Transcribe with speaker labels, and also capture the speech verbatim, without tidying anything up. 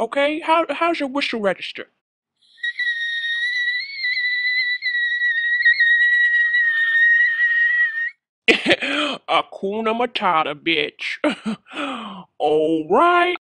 Speaker 1: Okay, how how's your whistle register? Akuna Matata, bitch. All right.